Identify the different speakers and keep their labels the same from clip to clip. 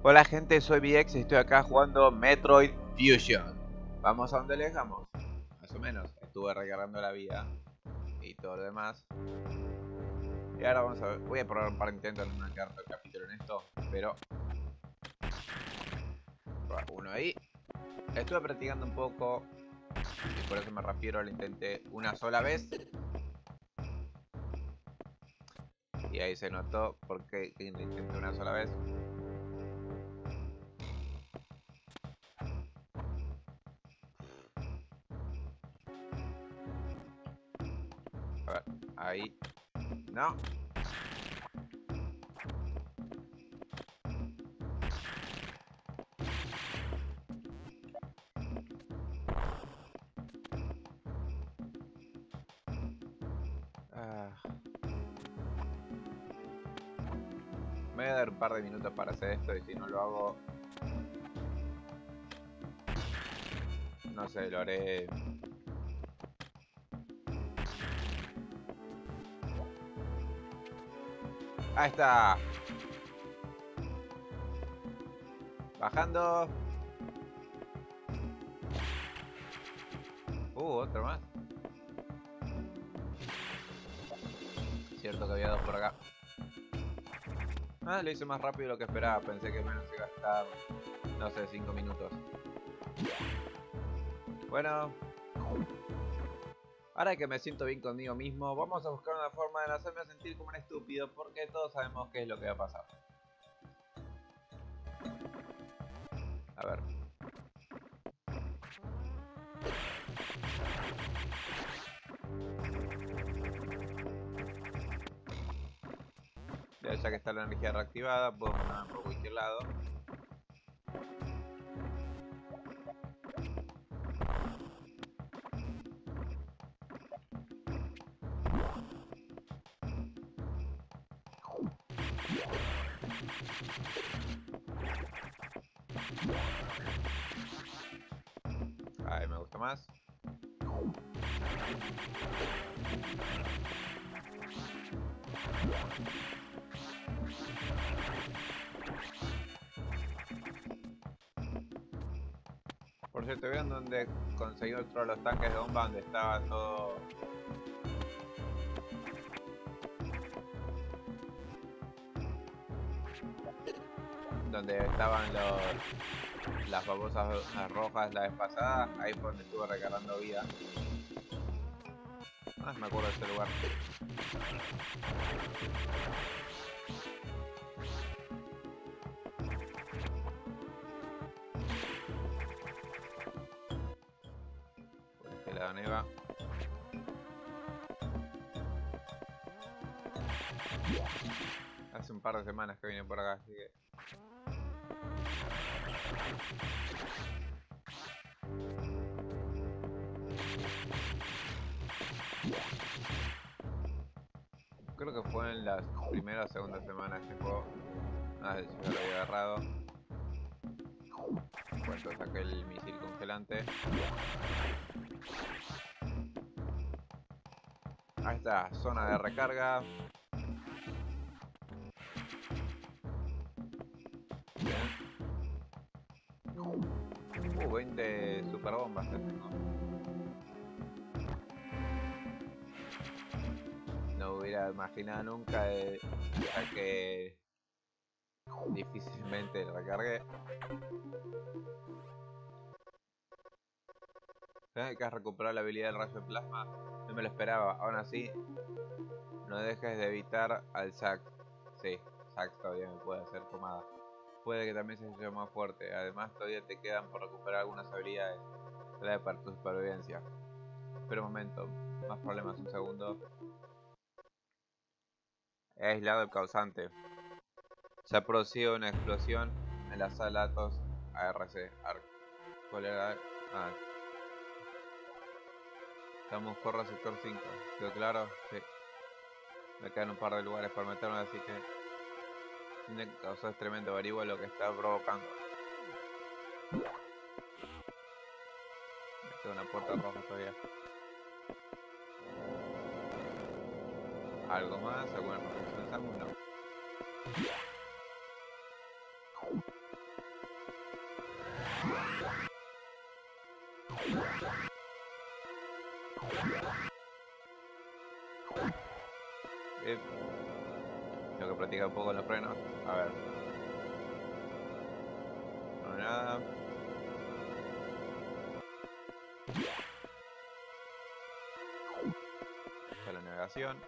Speaker 1: Hola gente, soy VX y estoy acá jugando Metroid Fusion. Vamos a donde le dejamos. Más o menos. Estuve recargando la vida y todo lo demás. Y ahora vamos a ver. Voy a probar un par de intentos, no me va a quedar todo el capítulo en esto. Pero... uno ahí. Estuve practicando un poco. Y por eso me refiero, lo intenté una sola vez. Y ahí se notó porque lo intenté una sola vez. A ver, ahí. No. Me voy a dar un par de minutos para hacer esto y si no lo hago... No sé, lo haré... Ahí está. Bajando. Otro más. Cierto que había dos por acá. Ah, lo hice más rápido de lo que esperaba. Pensé que menos iba a gastar, no sé, 5 minutos. Bueno. Ahora que me siento bien conmigo mismo, vamos a buscar una forma de no hacerme sentir como un estúpido, porque todos sabemos qué es lo que va a pasar. A ver. Ya que está la energía reactivada, puedo moverme por cualquier lado. Ahí me gusta más. Por cierto, ¿vieron dónde conseguí otro de los tanques de bomba donde estaba todo? Donde estaban las babosas rojas la vez pasada. Ahí fue donde estuve recargando vida. Ah, me acuerdo de ese lugar. Por este lado neva. Hace un par de semanas que vine por acá, así que... Creo que fue en las primeras o segundas semanas de este juego. Ah, ya lo había agarrado. Cuando saqué el misil congelante. Ahí está, zona de recarga. Bien. 20 super bombas que tengo. No hubiera imaginado nunca hasta que difícilmente lo recargué. ¿Sabes que has recuperado la habilidad del rayo de plasma? No me lo esperaba. Aún así, no dejes de evitar al Zack. Sí, Zack todavía me puede hacer pomada. Puede que también se haya más fuerte. Además, todavía te quedan por recuperar algunas habilidades. Clave para tu supervivencia. Espera un momento. Más problemas, un segundo. He aislado el causante. Se ha producido una explosión en la sala Atos ARC. ¿Cuál era? Ah. Estamos por sector 5. ¿Quedó claro? Sí. Me quedan un par de lugares para meterme, así que... Tiene que causar tremendo, averigua lo que está provocando. Tengo una puerta roja todavía. ¿Algo más? ¿Alguna construcción? No. Tengo que practicar un poco en los frenos. A ver. No hay nada. Está la navegación.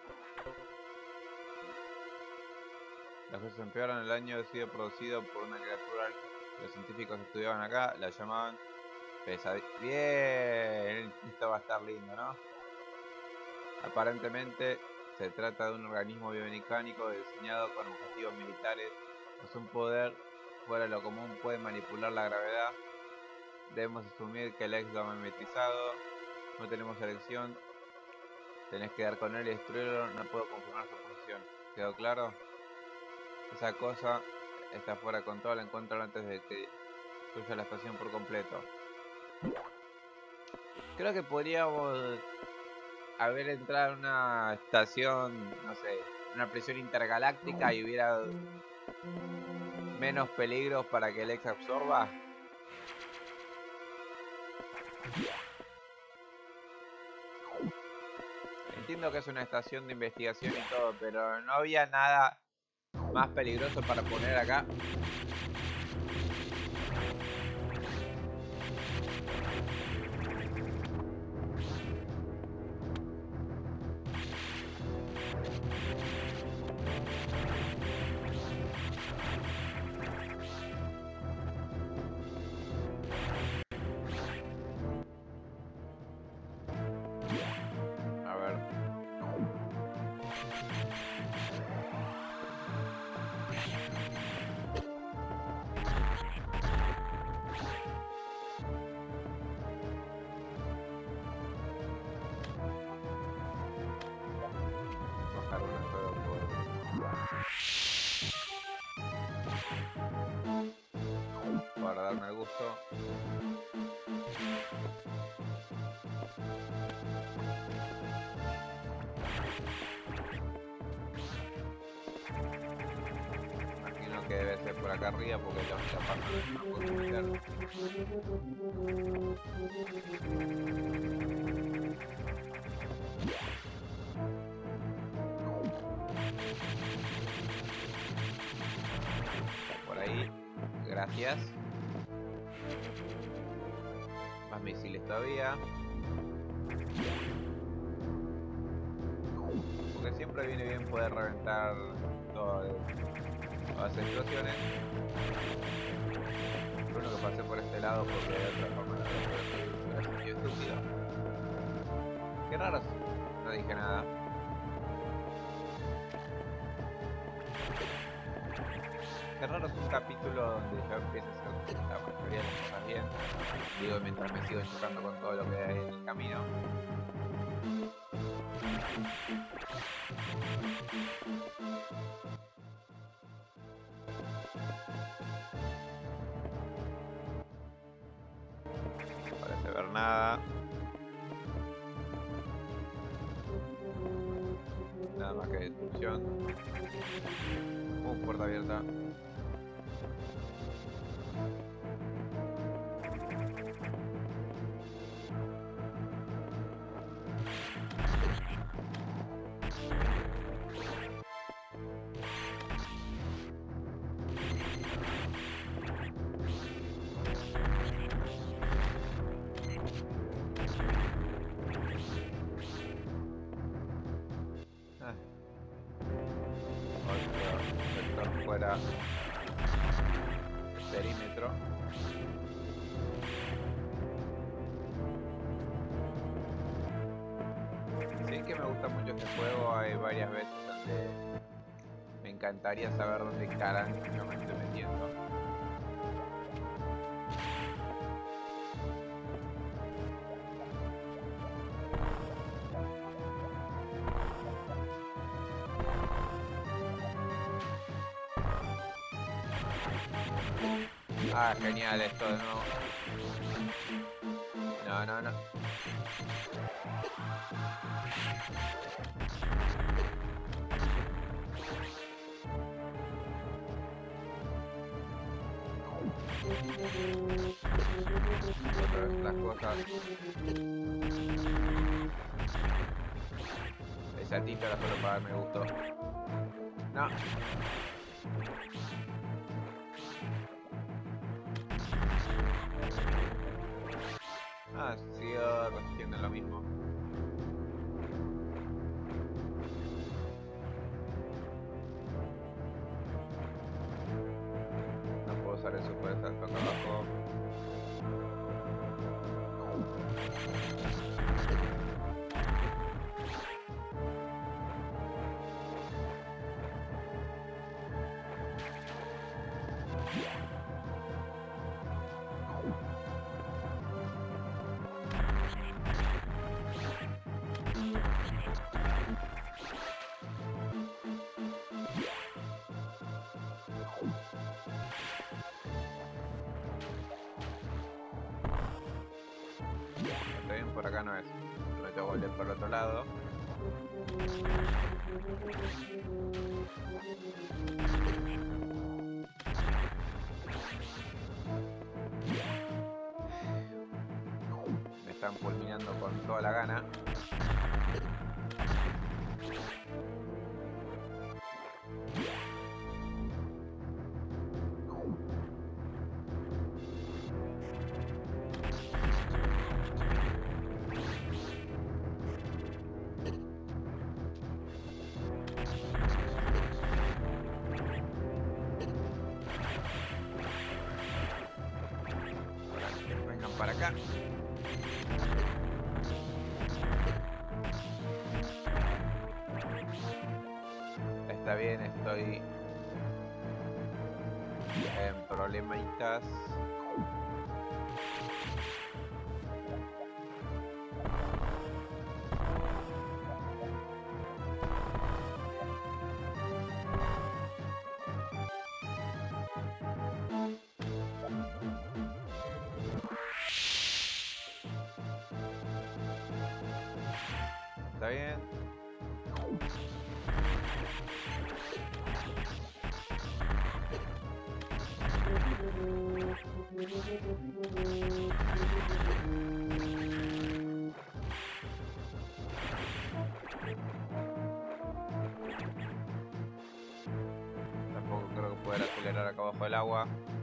Speaker 1: Las cosas empeoran. El año ha sido producido por una criatura que los científicos estudiaban acá. La llamaban pesadilla. Bien. Esto va a estar lindo, ¿no? Aparentemente se trata de un organismo biomecánico diseñado con objetivos militares. Pues un poder fuera de lo común puede manipular la gravedad. Debemos asumir que el ex lo ha mimetizado. No tenemos elección. Tenés que dar con él y destruirlo. No puedo confirmar su posición. ¿Quedó claro? Esa cosa está fuera de control. Encuéntralo antes de que destruya la estación por completo. Creo que podríamos haber entrado en una estación, no sé, una prisión intergaláctica y hubiera menos peligros para que el ex absorba. Entiendo que es una estación de investigación y todo, pero no había nada más peligroso para poner acá. A ver. Bajar una sola por... para darme el gusto. Imagino que debe ser por acá arriba porque la única parte donde no puedo meter. Por ahí. Gracias. Más misiles todavía. Porque siempre viene bien poder reventar todas las explosiones. Lo único que pasé por este lado porque de otra forma no era medio estúpido. Qué raro. No dije nada. Qué raro es un capítulo donde ya empieza a hacer la mayoría de las cosas bien. Digo, mientras me sigo chocando con todo lo que hay en el camino. No parece ver nada. Nada más que destrucción. Puerta abierta. Fuera del perímetro. Sí que me gusta mucho este juego. Hay varias veces donde me encantaría saber dónde carajo yo me estoy metiendo. Ah, genial esto de nuevo. No, no, no. Otra vez las cosas. saltito era solo para darme gusto. No. Ah, sigo resistiendo lo mismo. No puedo usar el super salto acá abajo. Está bien, por acá no es. Me tengo que volver por el otro lado. Me están fulminando con toda la gana. Vengan para acá. Está bien, estoy en problemitas. Está bien. Tampoco creo que poder acelerar acá abajo del agua.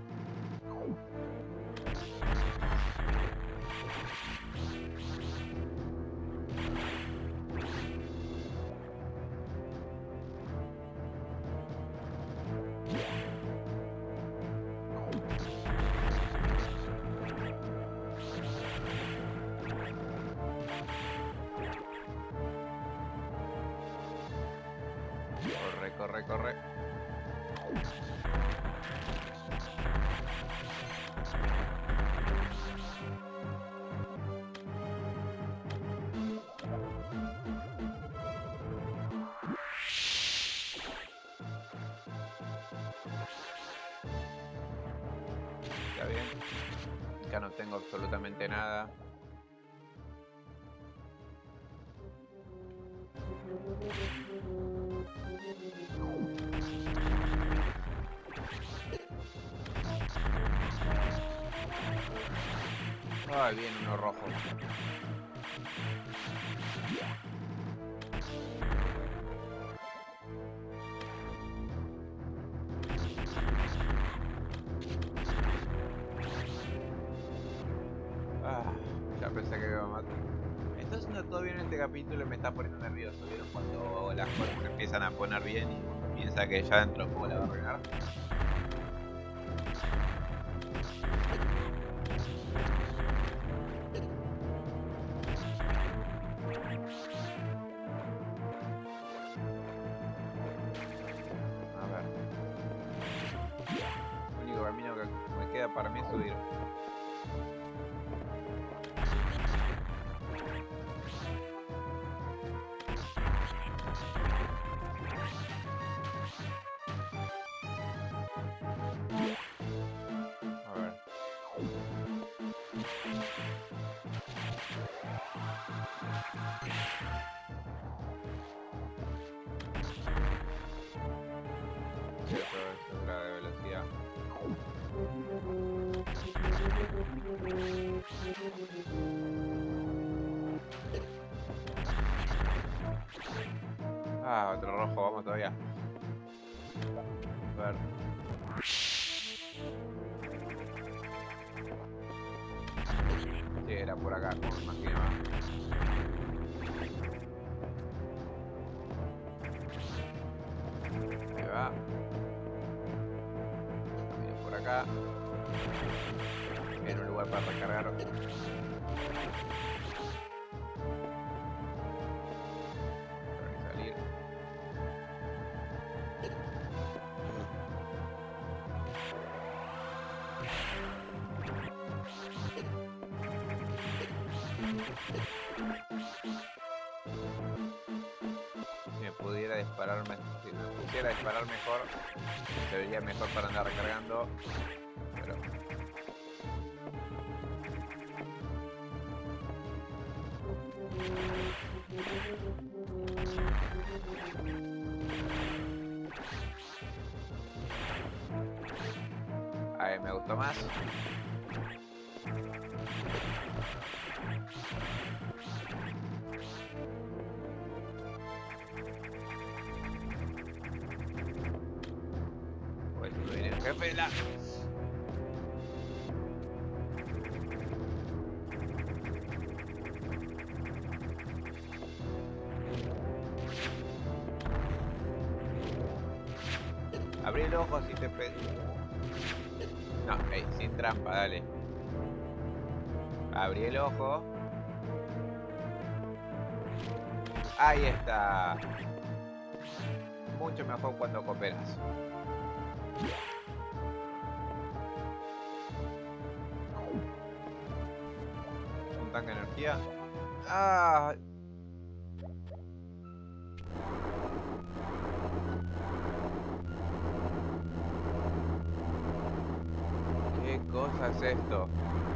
Speaker 1: Corre, corre, corre. Está bien. Acá no tengo absolutamente nada. Ay, viene uno rojo. Ah, ya pensé que iba a matar. Está haciendo todo bien este capítulo y me está poniendo nervioso. ¿Vieron cuando las cosas se empiezan a poner bien y uno piensa que ya dentro de poco la va a arruinar? A ver. El único camino que me queda para mí es subir. A ver. Cierto, es la de velocidad. Ah, otro rojo, vamos todavía. A ver. Sí, era por acá, como me imaginaba. Ahí va. Camino por acá. En un lugar para recargar. Para salir. Si me pudiera dispararme, si me pusiera a disparar mejor, se vería mejor para andar recargando. Pero ahí me gustó más. Pues viene el jefe la. Abrí el ojo si te pe... No, sin trampa, dale. Abrí el ojo. Ahí está. Mucho mejor cuando cooperas. Un tanque de energía. Ah. ¿Qué cosa es esto?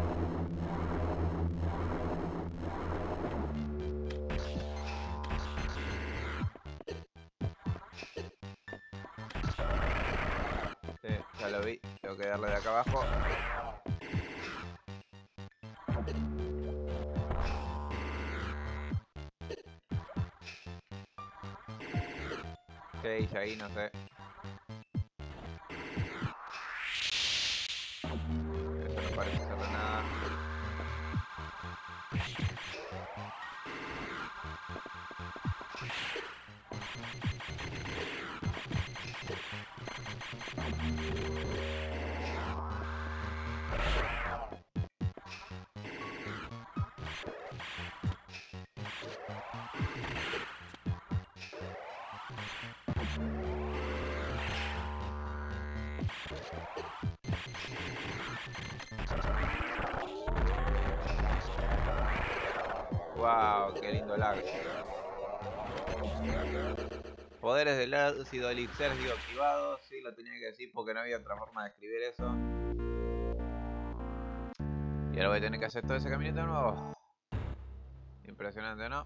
Speaker 1: Sí, ya lo vi. Tengo que darle de acá abajo. ¿Qué hice ahí? No sé. Esto no parece ser de nada. Wow, qué lindo lag. Poderes del ácido elixir activados. Sí, lo tenía que decir porque no había otra forma de escribir eso. Y ahora voy a tener que hacer todo ese caminito de nuevo. Impresionante, ¿no?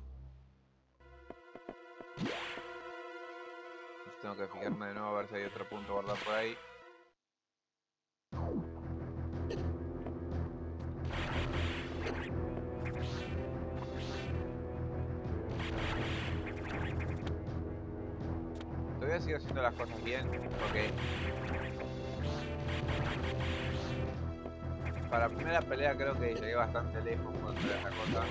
Speaker 1: Tengo que fijarme de nuevo a ver si hay otro punto guardado por ahí. Todavía sigo haciendo las cosas bien, porque para la primera pelea creo que llegué bastante lejos contra esa cosa.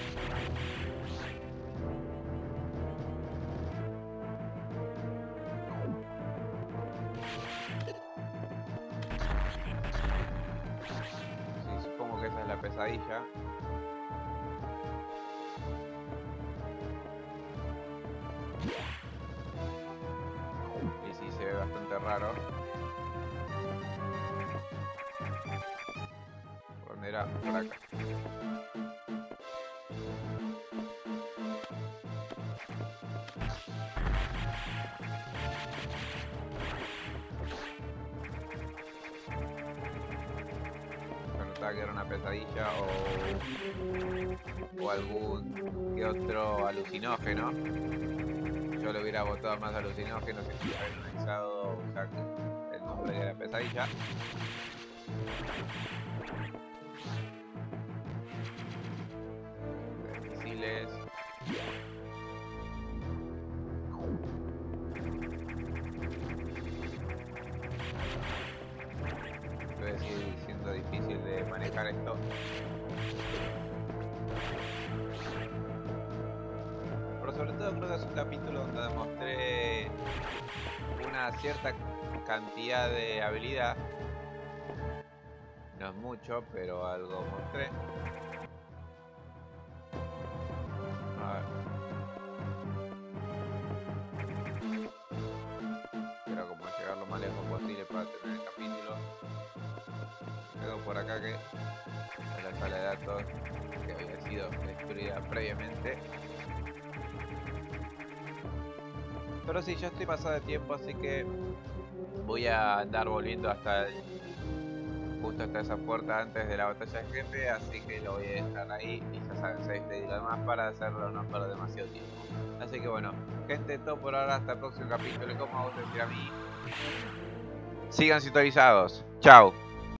Speaker 1: Sí, supongo que esa es la pesadilla. Y sí, se ve bastante raro. ¿Por dónde era? Por acá. Que era una pesadilla o algún que otro alucinógeno. Yo le hubiera votado más alucinógeno si hubiera analizado usar el nombre de la pesadilla. Misiles. Debe seguir siendo difícil de manejar esto. Pero sobre todo creo que es un capítulo donde demostré una cierta cantidad de habilidad. No es mucho, pero algo mostré. A ver. Quiero como llegar lo más lejos posible para terminar el capítulo. Quedo por acá que es la sala de datos que había sido destruida previamente. Pero sí, ya estoy pasado de tiempo, así que voy a andar volviendo justo hasta esa puerta antes de la batalla de jefe, así que lo voy a dejar ahí y ya saben, 6 de lo demás para hacerlo no perder demasiado tiempo. Así que bueno, gente, todo por ahora, hasta el próximo capítulo y como vos decir a mí, sigan sintonizados. Chao.